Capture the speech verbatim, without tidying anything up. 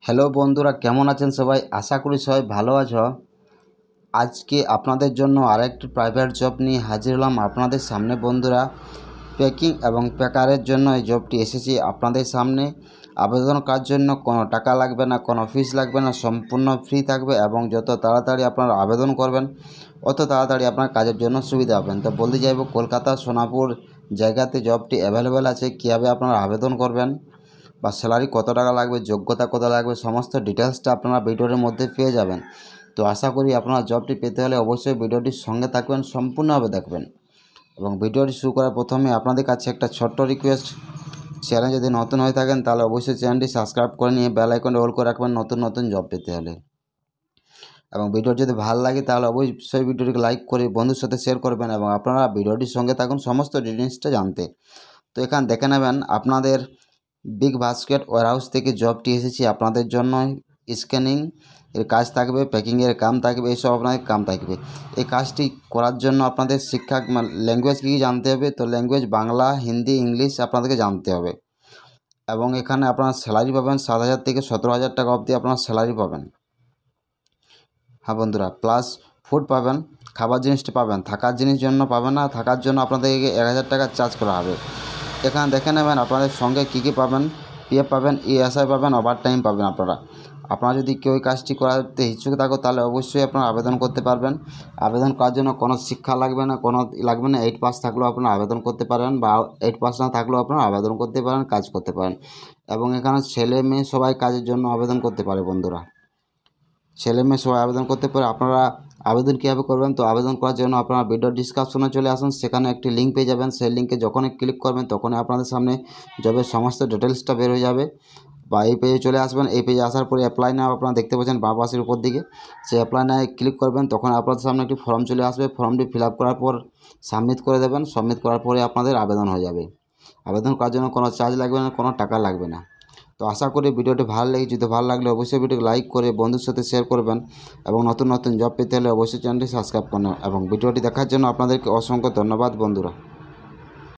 Hello বন্ধুরা, কেমন আছেন সবাই? আশা করি সবাই ভালো আছো। আজকে আপনাদের জন্য আরেকটি প্রাইভেট জব নিয়ে হাজির হলাম আপনাদের সামনে বন্ধুরা। প্যাকিং এবং প্যাকারের জন্য এই জবটি এসেছি আপনাদের সামনে। আবেদন করার জন্য কোনো টাকা লাগবে না, কোনো ফিস লাগবে না, সম্পূর্ণ ফ্রি থাকবে এবং যত তাড়াতাড়ি আপনারা আবেদন করবেন অত তাড়াতাড়ি আপনার কাজের জন্য সুবিধা পাবেন। তো বলতে চাইব কলকাতা সোনাপুর জায়গাতে জবটি অ্যাভেলেবেল আছে। কীভাবে আপনারা আবেদন করবেন বা স্যালারি কত টাকা লাগবে, যোগ্যতা কত লাগবে, সমস্ত ডিটেলসটা আপনারা ভিডিওর মধ্যে পেয়ে যাবেন। তো আশা করি আপনারা জবটি পেতে হলে অবশ্যই ভিডিওটির সঙ্গে থাকবেন, সম্পূর্ণভাবে দেখবেন। এবং ভিডিওটি শুরু করার প্রথমে আপনাদের কাছে একটা ছোট্ট রিকোয়েস্ট, চ্যানেল যদি নতুন হয়ে থাকেন তাহলে অবশ্যই চ্যানেলটি সাবস্ক্রাইব করে নিয়ে বেল আইকনটি অল করে রাখবেন নতুন নতুন জব পেতে হলে। এবং ভিডিও যদি ভালো লাগে তাহলে অবশ্যই ভিডিওটিকে লাইক করে বন্ধুর সাথে শেয়ার করবেন এবং আপনারা ভিডিওটির সঙ্গে থাকুন সমস্ত ডিটেলসটা জানতে। তো এখানে দেখে নেবেন আপনাদের বিগ বাস্কেট ওয়ারহাউস থেকে জবটি এসেছে আপনাদের জন্য। স্ক্যানিং এর কাজ থাকবে, প্যাকিংয়ের কাম থাকবে, এইসব আপনাদের কাম থাকবে। এই কাজটি করার জন্য আপনাদের শিক্ষা ল্যাঙ্গুয়েজ কী কী জানতে হবে? তো ল্যাঙ্গুয়েজ বাংলা, হিন্দি, ইংলিশ আপনাদেরকে জানতে হবে। এবং এখানে আপনারা স্যালারি পাবেন সাত হাজার থেকে সতেরো হাজার টাকা অবধি আপনারা স্যালারি পাবেন। হ্যাঁ বন্ধুরা, প্লাস ফুড পাবেন, খাবার জিনিসটি পাবেন, থাকার জিনিস জন্য পাবেন না। থাকার জন্য আপনাদেরকে এক হাজার টাকা চার্জ করা হবে। এখানে দেখে নেবেন আপনাদের সঙ্গে কী কী পাবেন। পিএফ পাবেন, ইএসআই পাবেন, ওভার টাইম পাবেন। আপনারা আপনারা যদি কেউ এই কাজটি করাতে ইচ্ছুক থাকো তাহলে অবশ্যই আপনারা আবেদন করতে পারবেন। আবেদন করার জন্য কোনো শিক্ষা লাগবে না, কোনো লাগবে না। এইট পাস থাকলেও আপনারা আবেদন করতে পারেন বা এইট পাস না থাকলেও আপনারা আবেদন করতে পারেন, কাজ করতে পারেন। এবং এখানে ছেলে মেয়ে সবাই কাজের জন্য আবেদন করতে পারে বন্ধুরা। ছেলে মেয়ে সবাই আবেদন করতে পারে। আপনারা আবেদন কীভাবে করবেন? তো আবেদন করার জন্য আপনারা ভিডিও ডিসক্রিপশনে চলে আসুন, সেখানে একটি লিঙ্ক পেয়ে যাবেন। সেই লিঙ্কে যখনই ক্লিক করবেন তখনই আপনাদের সামনে জবের সমস্ত ডিটেলসটা বের হয়ে যাবে বা এই পেজে চলে আসবেন। এই পেজে আসার পরে অ্যাপ্লাই নাও আপনারা দেখতে পাচ্ছেন বাঁ পাশের উপর দিকে, সেই অ্যাপ্লাই নাও ক্লিক করবেন। তখন আপনাদের সামনে একটি ফর্ম চলে আসবে। ফর্মটি ফিল আপ করার পর সাবমিট করে দেবেন। সাবমিট করার পরে আপনাদের আবেদন হয়ে যাবে। আবেদন করার জন্য কোনো চার্জ লাগবে না, কোনো টাকা লাগবে না। তো আশা করি ভিডিওটি ভালো লেগেছে। যদি ভালো লাগলে অবশ্যই ভিডিওকে লাইক করে বন্ধুর সাথে শেয়ার করবেন এবং নতুন নতুন জব পেতে হলে অবশ্যই চ্যানেলটি সাবস্ক্রাইব করবেন। এবং ভিডিওটি দেখার জন্য আপনাদেরকে অসংখ্য ধন্যবাদ বন্ধুরা।